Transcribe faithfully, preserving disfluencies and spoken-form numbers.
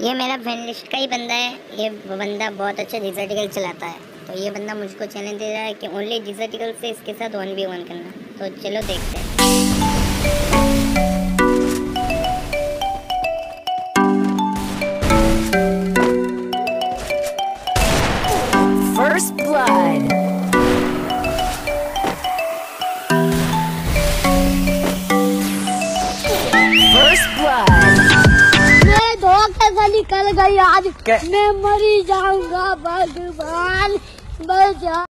ये मेरा friend list का ही बंदा है। ये बंदा बहुत अच्छा डिजर्टिकल चलाता है, तो ये बंदा मुझको चैलेंज दे रहा है कि ओनली डिजर्टिकल से इसके साथ वन बी वन करना। तो चलो देखते हैं। First blood. First blood. मैं धोखे से निकल गई आज, मैं मरी जाऊंगा भगवान, मर जा।